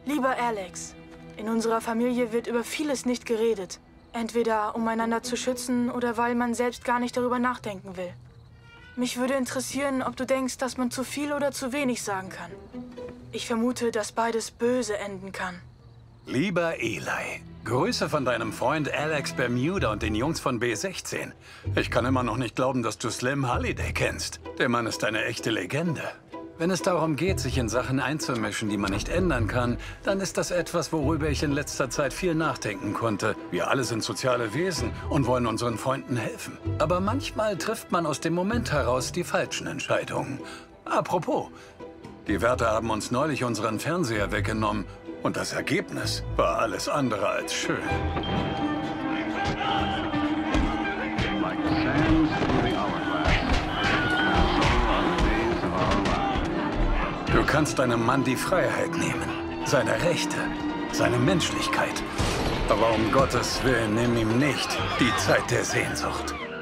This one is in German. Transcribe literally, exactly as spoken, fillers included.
Lieber Alex, in unserer Familie wird über vieles nicht geredet. Entweder um einander zu schützen oder weil man selbst gar nicht darüber nachdenken will. Mich würde interessieren, ob du denkst, dass man zu viel oder zu wenig sagen kann. Ich vermute, dass beides böse enden kann. Lieber Eli, Grüße von deinem Freund Alex Bermuda und den Jungs von B sechzehn. Ich kann immer noch nicht glauben, dass du Slim Halliday kennst. Der Mann ist eine echte Legende. Wenn es darum geht, sich in Sachen einzumischen, die man nicht ändern kann, dann ist das etwas, worüber ich in letzter Zeit viel nachdenken konnte. Wir alle sind soziale Wesen und wollen unseren Freunden helfen. Aber manchmal trifft man aus dem Moment heraus die falschen Entscheidungen. Apropos, die Wärter haben uns neulich unseren Fernseher weggenommen und das Ergebnis war alles andere als schön. Du kannst einem Mann die Freiheit nehmen, seine Rechte, seine Menschlichkeit. Aber um Gottes Willen, nimm ihm nicht die Zeit der Sehnsucht.